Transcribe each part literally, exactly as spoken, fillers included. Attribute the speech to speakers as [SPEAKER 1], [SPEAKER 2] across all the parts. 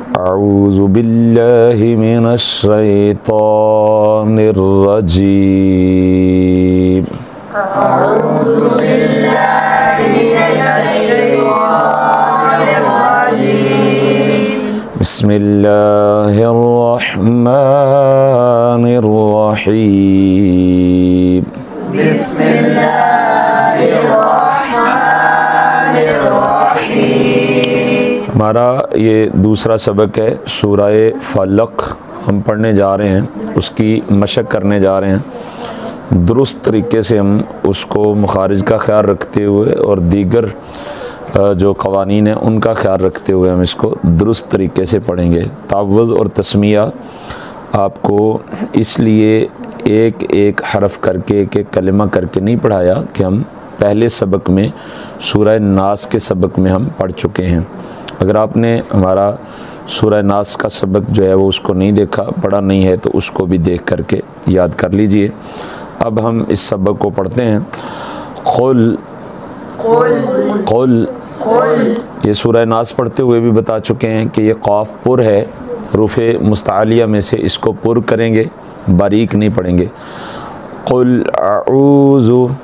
[SPEAKER 1] اعوذ باللہ من الشیطان الرجیم
[SPEAKER 2] اعوذ باللہ من الشیطان الرجیم
[SPEAKER 1] بسم اللہ الرحمن الرحیم
[SPEAKER 2] بسم اللہ الرحمن الرحیم۔
[SPEAKER 1] ہمارا یہ دوسرا سبق ہے، سورہ فلق ہم پڑھنے جا رہے ہیں، اس کی مشق کرنے جا رہے ہیں۔ درست طریقے سے ہم اس کو مخارج کا خیال رکھتے ہوئے اور دیگر جو قوانین ہیں ان کا خیال رکھتے ہوئے ہم اس کو درست طریقے سے پڑھیں گے۔ تعوذ اور تسمیہ آپ کو اس لیے ایک ایک حرف کر کے ایک ایک کلمہ کر کے نہیں پڑھایا کہ ہم پہلے سبق میں سورہ ناس کے سبق میں ہم پڑھ چکے ہیں۔ اگر آپ نے ہمارا سورہ ناس کا سبق جو ہے وہ اس کو نہیں دیکھا، پڑھا نہیں ہے، تو اس کو بھی دیکھ کر کے یاد کر لیجئے۔ اب ہم اس سبق کو پڑھتے ہیں۔ قل قل یہ سورہ ناس پڑھتے ہوئے بھی بتا چکے ہیں کہ یہ قاف پر ہے، حروف مستعلیہ میں سے اس کو پر کریں گے، باریک نہیں پڑھیں گے۔ قل اعوذ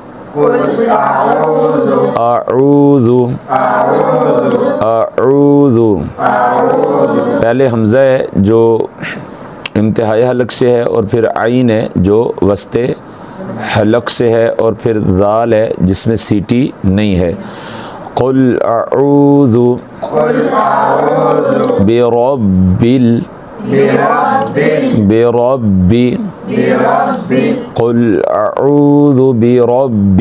[SPEAKER 1] اعوذ اعوذ پہلے حمزہ ہے جو انتہائی حلق سے ہے، اور پھر عین ہے جو وسط حلق سے ہے، اور پھر ذال ہے جس میں سیٹی نہیں ہے۔ قل اعوذ برب ال برب قل اعوذ برب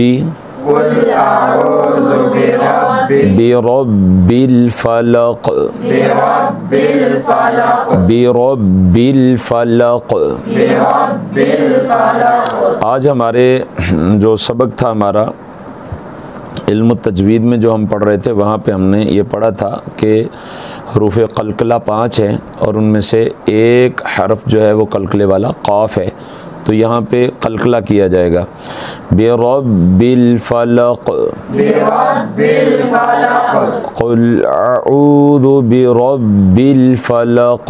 [SPEAKER 1] برب الفلق برب الفلق آج ہمارے جو سبق تھا ہمارا علم التجوید میں جو ہم پڑھ رہے تھے، وہاں پہ ہم نے یہ پڑھا تھا کہ حروف قلقلہ پانچ ہیں، اور ان میں سے ایک حرف جو ہے وہ قلقلے والا قاف ہے، تو یہاں پہ قلقلہ کیا جائے گا۔ برب الفلق قل اعوذ برب الفلق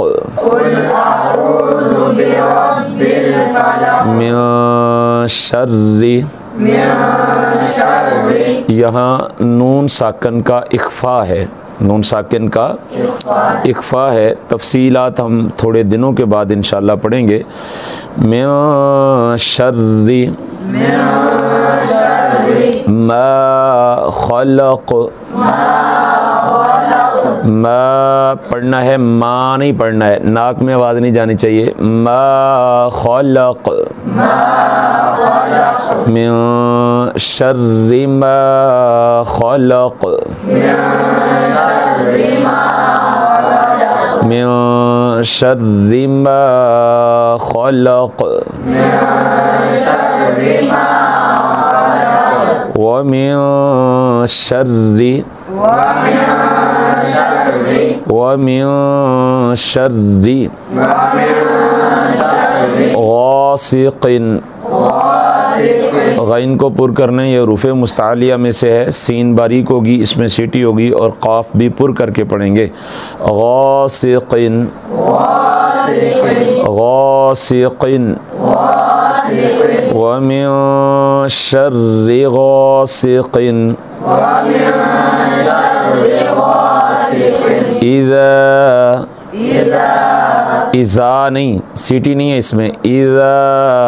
[SPEAKER 1] من شر، یہاں نون ساکن کا اخفا ہے، نون ساکن کا اخفا ہے۔ تفصیلات ہم تھوڑے دنوں کے بعد انشاءاللہ پڑھیں گے۔ من شر ما خلق، ما پڑھنا ہے، ما نہیں پڑھنا ہے، ناک میں آواز نہیں جانی چاہیے۔ ما خلق من شر ما خلق من شر ما خلق ومن شر ومن شر غاسق، غین کو پر کرنے، یہ حروف مستعلیہ میں سے ہے، سین باریک ہوگی، اس میں سیٹی ہوگی، اور قاف بھی پر کر کے پڑھیں گے۔ غاسق غاسق ومن شر غاسق اذا، اذا نہیں، سیٹی نہیں ہے اس میں، اذا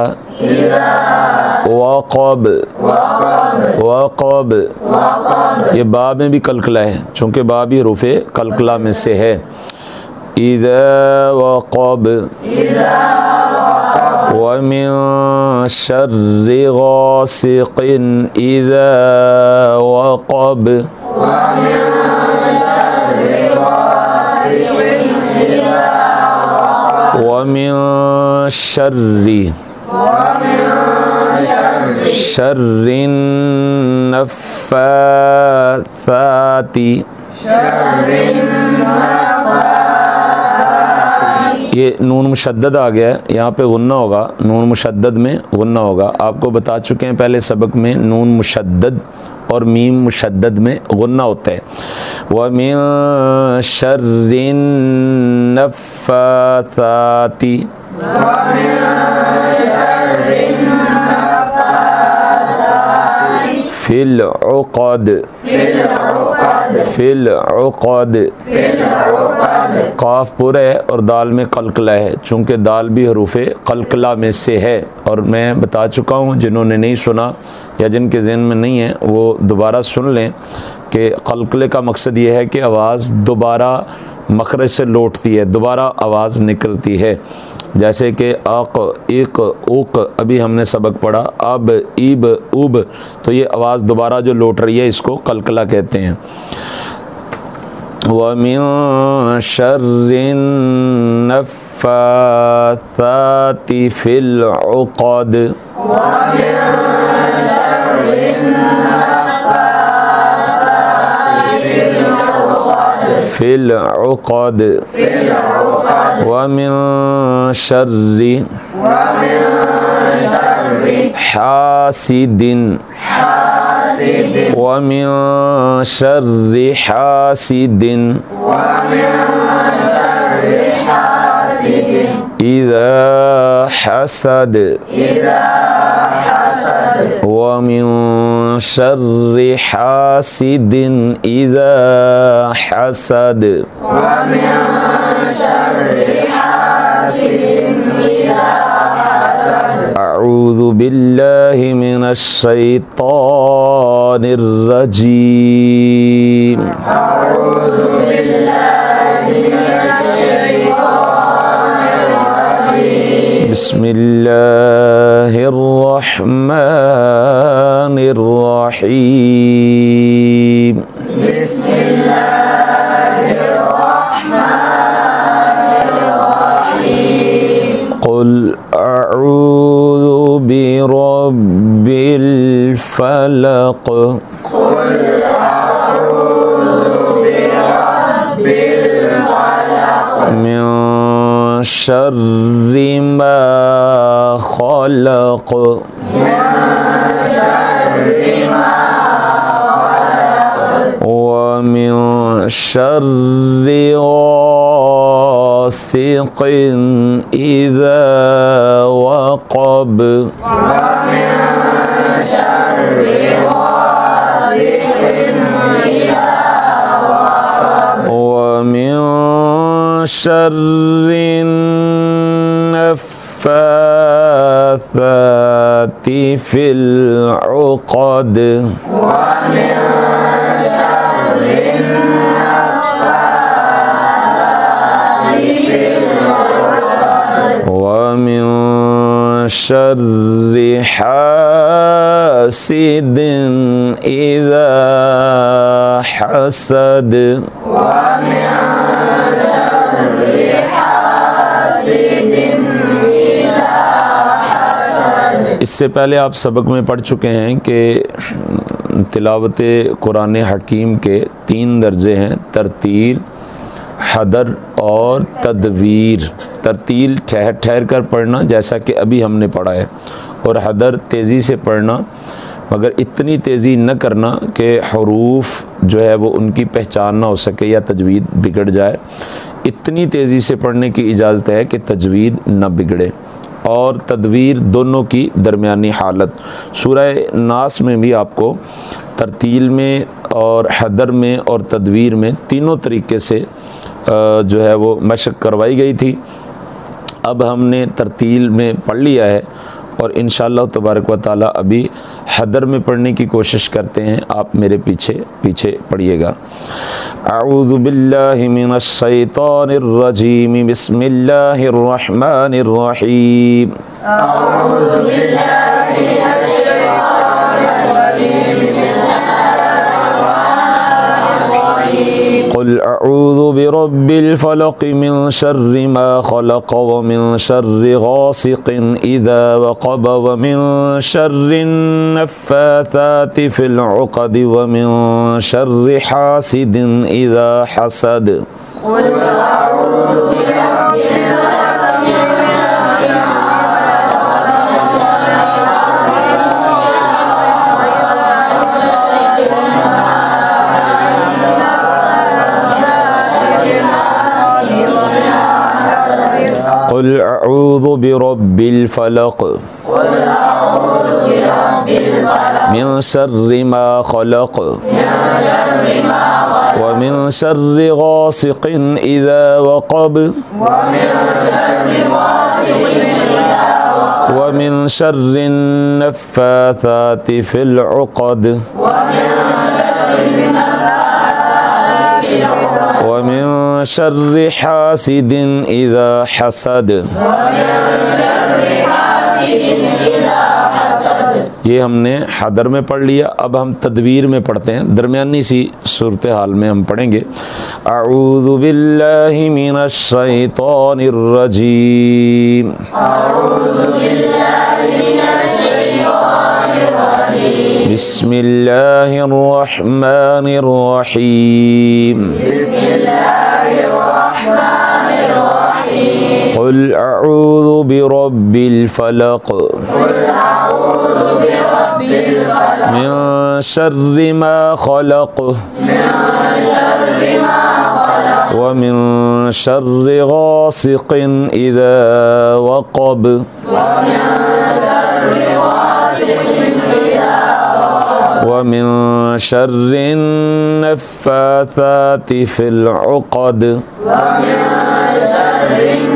[SPEAKER 1] وقب وقب یہ با میں بھی قلقلہ ہے، چونکہ با بھی حروف قلقلہ میں سے ہے۔ اذا وقب ومن شر غاسق اذا وقب ومن شر شر النفاثات، یہ نون مشدد آ گیا ہے، یہاں پہ غنہ ہوگا، نون مشدد میں غنہ ہوگا۔ آپ کو بتا چکے ہیں پہلے سبق میں، نون مشدد اور میم مشدد میں غنہ ہوتا ہے. وَمِن شَرِّ النَّفَّاثَاتِ فِي الْعُقَدِ فِي الْعُقَدِ قاف پورا ہے اور دال میں قلقلہ ہے، چونکہ دال بھی حروف قلقلہ میں سے ہے. اور میں بتا چکا ہوں، جنہوں نے نہیں سنا یا جن کے ذہن میں نہیں ہے وہ دوبارہ سن لیں کہ قلقلے کا مقصد یہ ہے کہ آواز دوبارہ مخرج سے لوٹتی ہے، دوبارہ آواز نکلتی ہے. جیسے کہ اق اق اوق ابھی ہم نے سبق پڑھا، اب ایب اوب، تو یہ آواز دوبارہ جو لوٹ رہی ہے اس کو قلقلہ کہتے ہیں. وَمِن شَرِّ النَّفَّاثَاتِ فِي الْعُقَدِ فِي الْعُقَدِ وَمِن شَرِّ حَاسِدٍ وَمِن شَرِّ حَاسِدٍ إِذَا حَسَدَ وَمِن شَرِّ حَاسِدٍ إِذَا حَسَدَ أعوذ بالله من الشيطان الرجيم
[SPEAKER 2] أعوذ بالله من الشيطان الرجيم
[SPEAKER 1] بسم الله الرحمن الرحيم
[SPEAKER 2] بسم الله الرحمن الرحيم
[SPEAKER 1] قل أعوذ برب الفلق
[SPEAKER 2] قل أعوذ برب الفلق
[SPEAKER 1] من شر ما خلق ومن شر غاسق إذا وقب ومن شر النفاثات في العقد ومن شر حاسد إذا حسد اس سے پہلے آپ سبق میں پڑھ چکے ہیں کہ تلاوت قرآن حکیم کے تین درجے ہیں: ترتیل، حدر اور تدویر. ترتیل ٹھہر ٹھہر کر پڑھنا جیسا کہ ابھی ہم نے پڑھا ہے، اور حدر تیزی سے پڑھنا مگر اتنی تیزی نہ کرنا کہ حروف جو ہے وہ ان کی پہچان نہ ہو سکے یا تجوید بگڑ جائے. اتنی تیزی سے پڑھنے کی اجازت ہے کہ تجوید نہ بگڑے. اور تدویر دونوں کی درمیانی حالت. سورہ ناس میں بھی آپ کو ترتیل میں اور حدر میں اور تدویر میں تینوں طریقے سے جو ہے وہ مشق کروائی گئی تھی. اب ہم نے ترتیل میں پڑھ لیا ہے اور انشاءاللہ تبارک و تعالی ابھی حدر میں پڑھنے کی کوشش کرتے ہیں. آپ میرے پیچھے پیچھے پڑھیے گا. اعوذ باللہ من الشیطان الرجیم بسم اللہ الرحمن الرحیم.
[SPEAKER 2] أعوذ بالله من الشيطان الرجيم بسم الله الرحمن الرحيم.
[SPEAKER 1] قل اعوذ برب الفلق من شر ما خلق ومن شر غاسق اذا وقب ومن شر النفاثات في العقد ومن شر حاسد اذا حسد.
[SPEAKER 2] قل أعوذ برب الفلق من شر ما خلق ومن شر غاسق
[SPEAKER 1] قل اعوذ برب الفلق
[SPEAKER 2] قل أعوذ برب الفلق
[SPEAKER 1] من شر ما خلق
[SPEAKER 2] من شر ما خلق
[SPEAKER 1] ومن شر غاسق اذا وقب
[SPEAKER 2] ومن شر غاسق إذا وقب
[SPEAKER 1] ومن شر النفاثات في العقد
[SPEAKER 2] ومن شر النفاثات في العقد
[SPEAKER 1] ومن شر حاسد اذا حسد
[SPEAKER 2] ومن شر حاسد إذا حسد.
[SPEAKER 1] یہ ہم نے حدر میں پڑھ لیا. اب ہم تدویر میں پڑھتے ہیں، درمیانی سی صورتحال میں ہم پڑھیں گے. اعوذ باللہ من الشیطان الرجیم
[SPEAKER 2] أعوذ بالله من الشيطان الرجيم
[SPEAKER 1] بسم اللہ الرحمن الرحیم
[SPEAKER 2] بسم الله الرحمن الرحيم
[SPEAKER 1] قل اعوذ برب الفلق
[SPEAKER 2] قل أعوذ برب الفلق
[SPEAKER 1] من شر ما خلق
[SPEAKER 2] من شر ما خلق
[SPEAKER 1] ومن شر غاسق اذا وقب
[SPEAKER 2] ومن شر غاسق إذا وقب
[SPEAKER 1] ومن شر النفاثات في العقد
[SPEAKER 2] ومن شر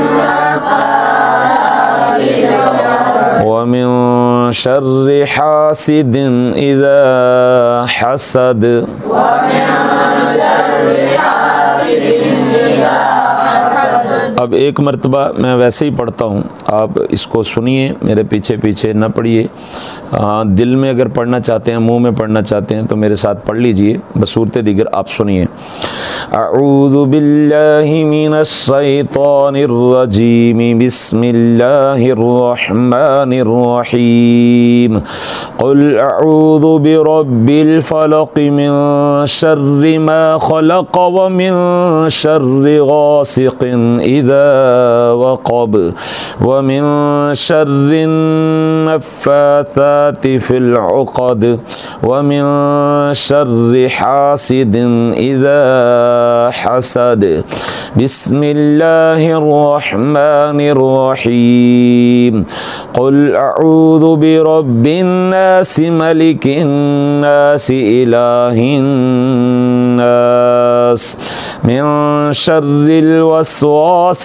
[SPEAKER 2] النفاثات في العقد
[SPEAKER 1] ومن شر حاسد اذا حسد.
[SPEAKER 2] ومن شر حاسد إذا حسد.
[SPEAKER 1] اب ایک مرتبہ میں ویسے ہی پڑھتا ہوں، آپ اس کو سنیے، میرے پیچھے پیچھے نہ پڑھیے. دل میں اگر پڑھنا چاہتے ہیں، منہ میں پڑھنا چاہتے ہیں تو میرے ساتھ پڑھ لیجئے. بصورت دیگر آپ سنیے. اعوذ باللہ من الشیطان الرجیم بسم اللہ الرحمن الرحیم قل اعوذ برب الفلق من شر ما خلق ومن شر غاسق اذا وقب ومن شر النفاثات في العقد ومن شر حاسد اذا حسد. بسم اللہ الرحمن الرحیم قل اعوذ برب الناس ملک الناس الہ الناس من شر الوسواس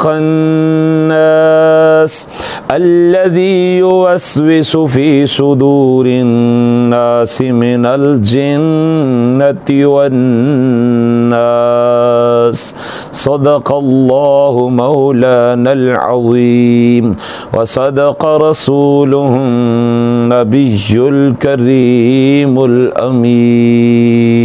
[SPEAKER 1] الخناس الذي يوسوس في صدور الناس من الجنة والناس. صدق اللہ مولانا العظیم وصدق رسوله النبي الكريم الأمين.